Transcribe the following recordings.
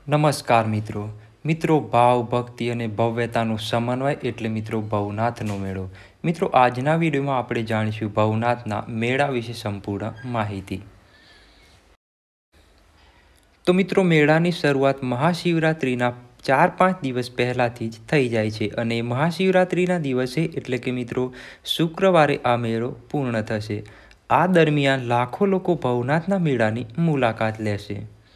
નમસ્કાર મિત્રો મિત્રો ભાવ ભક્તિ અને ભવ્યતાનો સમન્વય એટલે મિત્રો ભવનાથનો મેળો। મિત્રો આજના વિડીયોમાં આપણે જાણીશું ભવનાથના મેળા વિશે સંપૂર્ણ માહિતી। તો મિત્રો મેળાની શરૂઆત મહાશિવરાત્રિના 4-5 દિવસ પહેલાંથી જ થઈ જાય છે અને મહાશિવરાત્રિના દિવસે એટલે કે મિત્રો શુક્રવારે આ મેળો પૂર્ણ થશે। આ દરમિયાન લાખો લોકો ભવનાથના મેળાની મુલાકાત લેશે।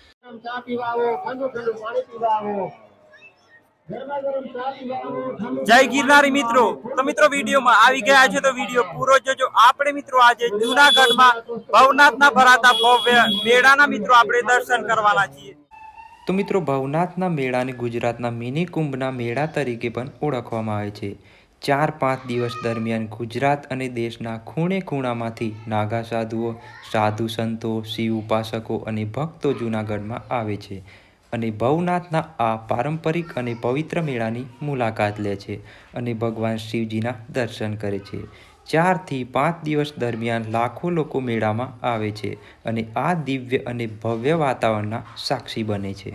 जय गिरनारी मित्रों। तो मित्रों वीडियो में આવી ગયા છે તો વિડિયો પૂરો જોજો। આપણે મિત્રો આજે જૂનાગઢમાં ભવનાથના ભરાતા ભવ્ય મેળાના મિત્રો આપણે દર્શન કરવાના છીએ। તો મિત્રો ભવનાથના મેળાને ગુજરાતના મિની કુંભના મેળા તરીકે પણ ઓળખવામાં આવે છે। 4-5 દિવસ દરમિયાન ગુજરાત અને દેશના ખૂણે ખૂણામાંથી નાગા સાધુઓ, સાધુ સંતો, શિવ ઉપાસકો અને ભક્તો જૂનાગઢમાં આવે છે અને ભવનાથના આ પારંપરિક અને પવિત્ર મેળાની મુલાકાત લે છે અને ભગવાન શિવજીના દર્શન કરે છે। 4 થી 5 દિવસ દરમિયાન લાખો લોકો મેળામાં આવે છે અને આ દિવ્ય અને ભવ્ય વાતાવરણના સાક્ષી બને છે।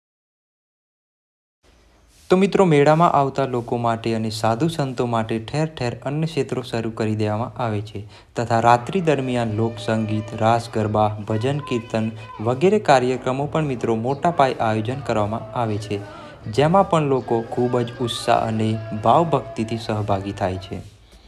તો મિત્રો મેળામાં આવતા લોકો માટે અને સાધુ સંતો માટે ઠેર ઠેર અન્ય ક્ષેત્રો શરૂ કરી દેવામાં આવે છે તથા રાત્રિ દરમિયાન લોકસંગીત, રાસ ગરબા, ભજન કીર્તન વગેરે કાર્યક્રમો પણ મિત્રો મોટા પાયે આયોજન કરવામાં આવે છે, જેમાં પણ લોકો ખૂબ જ ઉત્સાહ અને ભાવભક્તિથી સહભાગી થાય છે।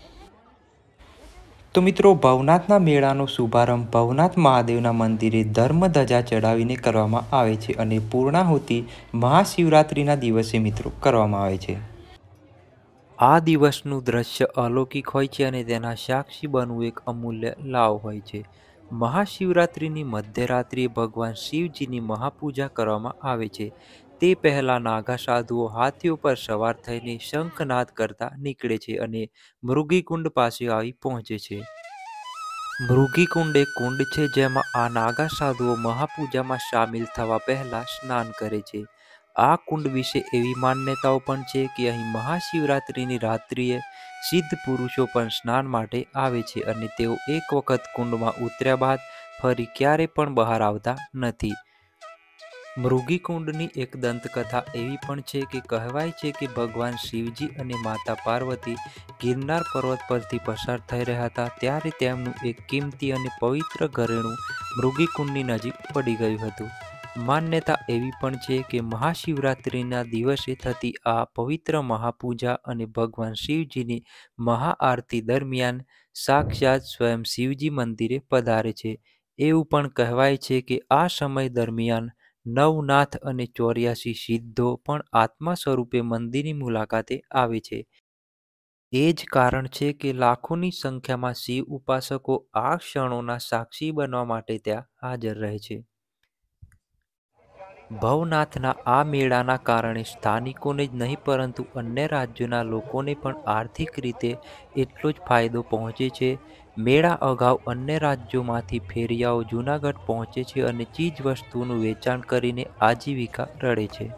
તો મિત્રો ભવનાથના મેળાનો શુભારંભ ભવનાથ મહાદેવના મંદિરે ધર્મધજા ચડાવીને કરવામાં આવે છે અને પૂર્ણાહુતિ મહાશિવરાત્રિના દિવસે મિત્રો કરવામાં આવે છે। આ દિવસનું દ્રશ્ય અલૌકિક હોય છે અને તેના સાક્ષી બનવું એક અમૂલ્ય લાવ હોય છે। મહાશિવરાત્રિની મધ્યરાત્રિએ ભગવાન શિવજીની મહાપૂજા કરવામાં આવે છે। તે પહેલાં નાગા સાધુઓ હાથીઓ પર સવાર થઈને શંખનાદ કરતા નીકળે છે અને મૃગીકુંડ પાસે આવી પહોંચે છે। મૃગીકુંડ એક કુંડ છે જેમાં આ નાગા સાધુઓ મહાપૂજામાં સામેલ થવા પહેલા સ્નાન કરે છે। આ કુંડ વિશે એવી માન્યતાઓ પણ છે કે અહીં મહાશિવરાત્રિની રાત્રિએ સિદ્ધ પુરુષો પણ સ્નાન માટે આવે છે અને તેઓ એક વખત કુંડમાં ઉતર્યા બાદ ફરી ક્યારે પણ બહાર આવતા નથી। મૃગીકુંડની એક દંતકથા એવી પણ છે કે કહેવાય છે કે ભગવાન શિવજી અને માતા પાર્વતી ગિરનાર પર્વત પરથી પસાર થઈ રહ્યા હતા ત્યારે તેમનું એક કિંમતી અને પવિત્ર ઘરેણું મૃગીકુંડની નજીક પડી ગયું હતું। માન્યતા એવી પણ છે કે મહાશિવરાત્રિના દિવસે થતી આ પવિત્ર મહાપૂજા અને ભગવાન શિવજીની મહાઆરતી દરમિયાન સાક્ષાત સ્વયં શિવજી મંદિરે પધારે છે। એવું પણ કહેવાય છે કે આ સમય દરમિયાન નવનાથ અને 84 સિદ્ધો પણ આત્મા સ્વરૂપે મંદિરની મુલાકાતે આવે છે। એ જ કારણ છે કે લાખોની સંખ્યામાં શિવ ઉપાસકો આ ક્ષણોના સાક્ષી બનવા માટે ત્યાં હાજર રહે છે। ભવનાથના આ મેળાના કારણે સ્થાનિકોને જ નહીં પરંતુ અન્ય રાજ્યોના લોકોને પણ આર્થિક રીતે એટલો જ ફાયદો પહોંચે છે। મેળા અગાઉ અન્ય રાજ્યોમાંથી ફેરિયાઓ જૂનાગઢ પહોંચે છે અને ચીજ વસ્તુઓનું વેચાણ કરીને આજીવિકા રળે છે।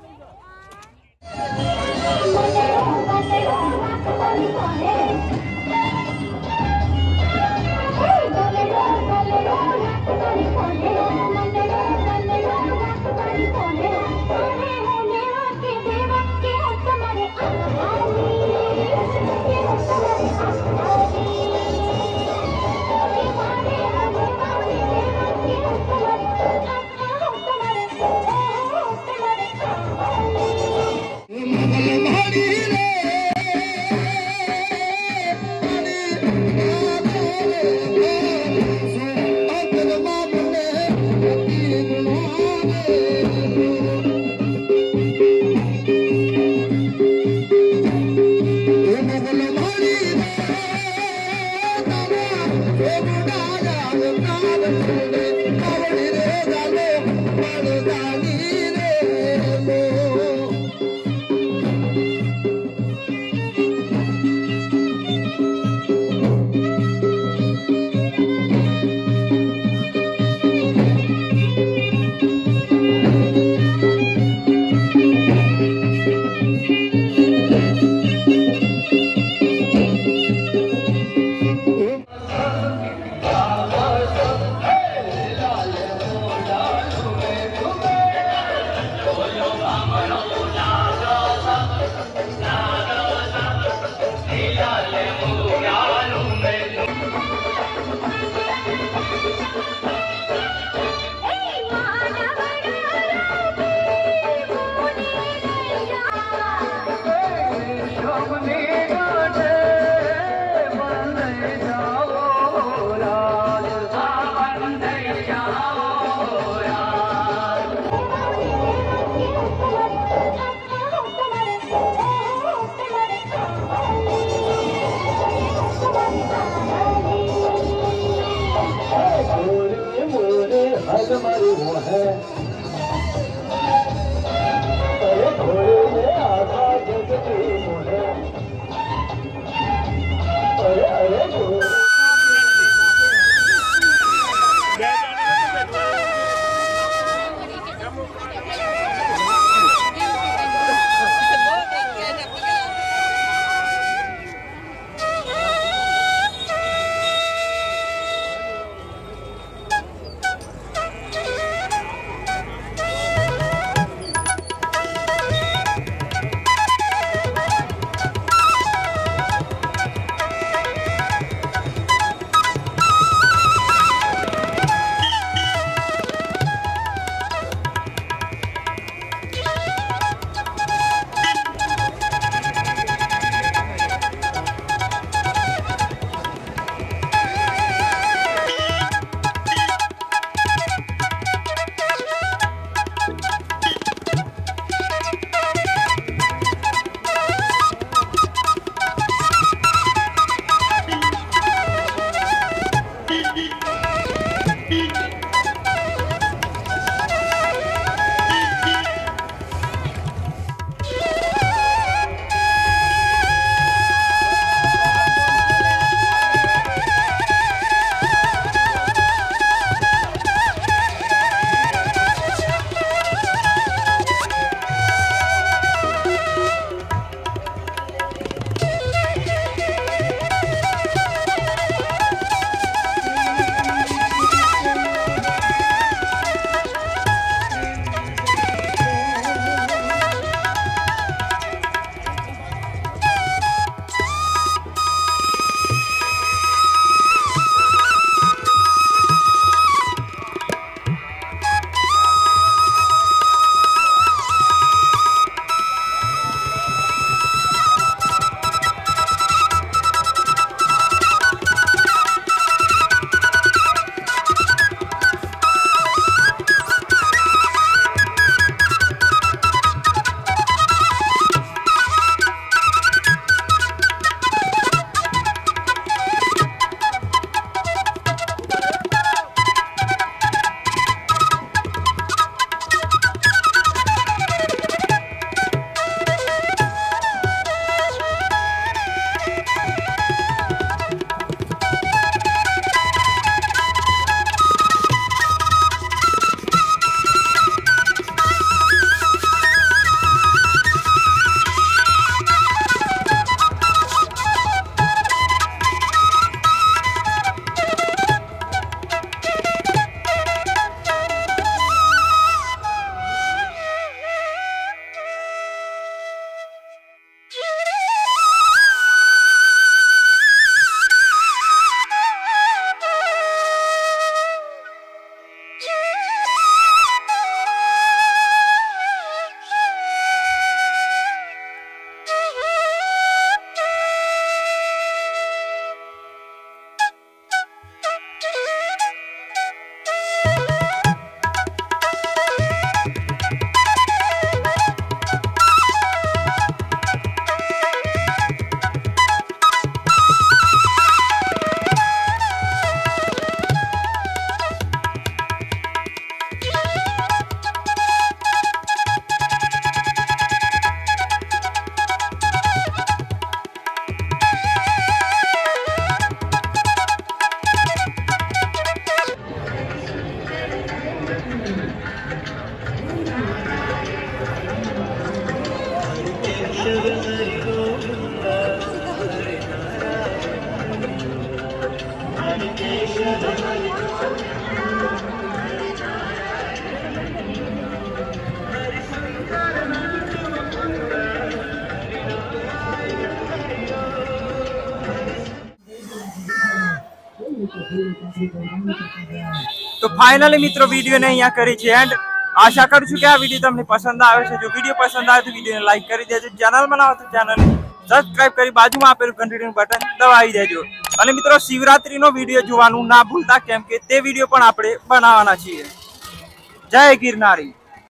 તો ફાઇનલી મિત્રો વિડીયોને અહીંયા કરી છે એન્ડ આશા કરું છું કે આ વિડીયો તમને પસંદ આવે છે. જો વિડીયો પસંદ આવે તો વિડીયોને લાઈક કરી દેજો, ચેનલમાં ના હોય તો ચેનલને સબસ્ક્રાઇબ કરી બાજુમાં આપેલું ઘંટડીનું બટન દબાવી દેજો. અને મિત્રો શિવરાત્રીનો વિડીયો જોવાનું ના ભૂલતા, કેમ કે તે વિડીયો પણ આપણે બનાવવાના છીએ. જય ગિરનારી.